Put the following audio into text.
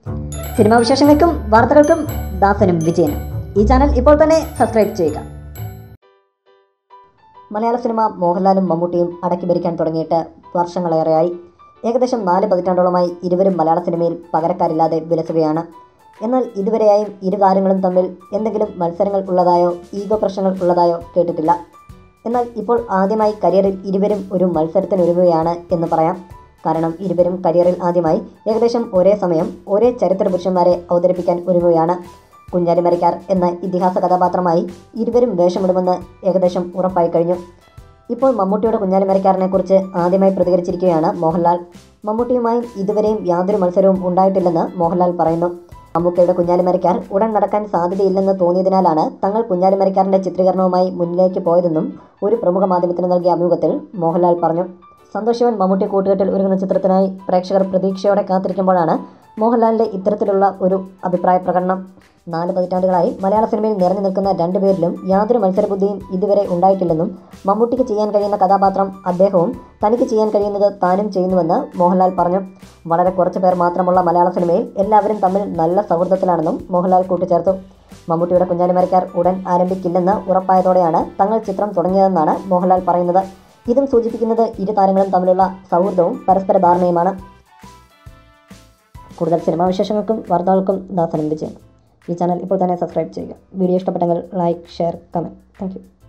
Cinema വിശേഷങ്ങൾക്കും വാർത്തകൾക്കും ദാസനും വിജയനും ഈ ചാനൽ ഇപ്പോൾ തന്നെ സബ്സ്ക്രൈബ് ചെയ്യുക. മലയാള സിനിമ മോഹൻലാലും മമ്മൂട്ടിയും അടക്കി ഭരിക്കാൻ തുടങ്ങിയിട്ട് വർഷങ്ങളേറെയായി. ഏകദേശം 4 പതിറ്റാണ്ടോളമായി ഇരുവരും മലയാള സിനിമയിൽ പകരക്കാരില്ലാതെ വിലസുകയാണ്. എന്നാൽ ഇതുവരെയായും ഇരു താരങ്ങളും തമ്മിൽ എന്തെങ്കിലും മത്സരങ്ങൾ ഉള്ളതായോ ഈഗോ പ്രശ്നങ്ങൾ ഉള്ളതായോ കേട്ടിട്ടില്ല. എന്നാൽ ഇപ്പോൾ ആദ്യമായി കരിയറിൽ ഇരുവരും ഒരു മത്സരത്തിനൊരുങ്ങുകയാണ് എന്ന് പറയാം. കാരണം ഇരുവരും കരിയറിൽ ആദ്യമായി ഏകദേശം ഒരേ സമയം ഒരേ ചരിത്ര പുരുഷന്മാരെ അവതരിപ്പിക്കാൻ ഒരുങ്ങുകയാണ്. കുഞ്ഞാലിമരയ്ക്കാർ എന്ന ഇതിഹാസ കഥാപാത്രമായി ഇരുവരും വേഷമിടുമെന്ന് ഏകദേശം ഉറപ്പായി കഴിഞ്ഞു. ഇപ്പോൾ മമ്മൂട്ടിയുടെ കുഞ്ഞാലിമരയ്ക്കാരനെ കുറിച്ച് ആദ്യമായി പ്രതികരിച്ചിരിക്കുകയാണ് മോഹൻലാൽ. മമ്മൂട്ടിയുമായും ഇതുവരെയും യാതൊരു മത്സരവും ഉണ്ടായിട്ടില്ലെന്ന് മോഹൻലാൽ പറയുന്നു. മമ്മൂക്കയുടെ കുഞ്ഞാലിമരയ്ക്കാർ ഉടൻ നടക്കാൻ സാധ്യതയില്ലെന്ന് തോന്നിയതിനാലാണ് തങ്ങൾ കുഞ്ഞാലിമരയ്ക്കാരൻ്റെ ചിത്രീകരണവുമായി മുന്നിലേക്ക് പോയതെന്നും ഒരു പ്രമുഖ മാധ്യമത്തിന് നൽകിയ അഭിമുഖത്തിൽ മോഹൻലാൽ പറഞ്ഞു. സന്തോഷ് ശിവൻ മമ്മൂട്ടി കൂട്ടുകെട്ടിൽ ഒരുങ്ങുന്ന ചിത്രത്തിനായി പ്രേക്ഷകർ പ്രതീക്ഷയോടെ കാത്തിരിക്കുമ്പോഴാണ് മോഹൻലാലിൻ്റെ ഇത്തരത്തിലുള്ള ഒരു അഭിപ്രായ പ്രകടനം. 4 പതിറ്റാണ്ടുകളായി മലയാള സിനിമയിൽ നിറഞ്ഞു നിൽക്കുന്ന രണ്ടുപേരിലും യാതൊരു മത്സരബുദ്ധിയും ഇതുവരെ ഉണ്ടായിട്ടില്ലെന്നും മമ്മൂട്ടിക്ക് ചെയ്യാൻ കഴിയുന്ന കഥാപാത്രം അദ്ദേഹവും തനിക്ക് ചെയ്യാൻ കഴിയുന്നത് താനും ചെയ്യുന്നുവെന്ന് മോഹൻലാൽ പറഞ്ഞു. വളരെ കുറച്ച് പേർ മാത്രമുള്ള മലയാള സിനിമയിൽ എല്ലാവരും തമ്മിൽ നല്ല സൗഹൃദത്തിലാണെന്നും മോഹൻലാൽ കൂട്ടിച്ചേർത്തു. മമ്മൂട്ടിയുടെ കുഞ്ഞാലിമരയ്ക്കാർ ഉടൻ ആരംഭിക്കില്ലെന്ന് ഉറപ്പായതോടെയാണ് തങ്ങൾ ചിത്രം തുടങ്ങിയതെന്നാണ് മോഹൻലാൽ പറയുന്നത്. ഇതും സൂചിപ്പിക്കുന്നത് ഇരു താരങ്ങളും തമ്മിലുള്ള സൗഹൃദവും പരസ്പര ധാരണയുമാണ്. കൂടുതൽ സിനിമാ വിശേഷങ്ങൾക്കും വാർത്തകൾക്കും ദാസനും വിജയനും ഈ ചാനൽ ഇപ്പോൾ തന്നെ സബ്സ്ക്രൈബ് ചെയ്യുക. വീഡിയോ ഇഷ്ടപ്പെട്ടെങ്കിൽ like, share, comment. Thank U.